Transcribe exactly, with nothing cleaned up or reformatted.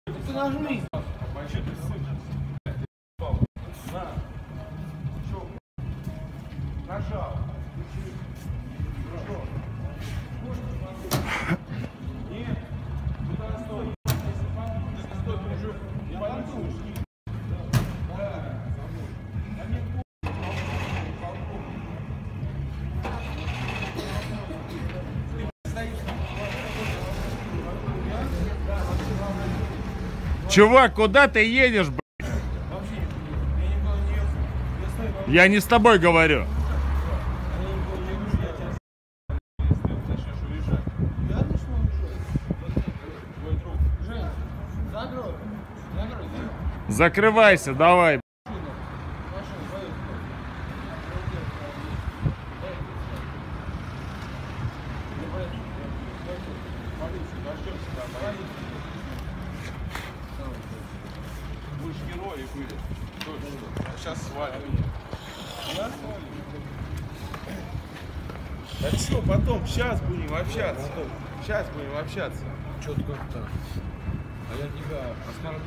Ты нажми. На. Нажал. Нет. Туда стой. Стой, уже. Я пойду. Да. Чувак, куда ты едешь, блядь? Я не с тобой говорю. Закрывайся, давай. Будешь герой и были. Сейчас свалим. Так что, потом, сейчас будем общаться. Сейчас будем общаться. Что-то как-то. А я тебя оскорбил.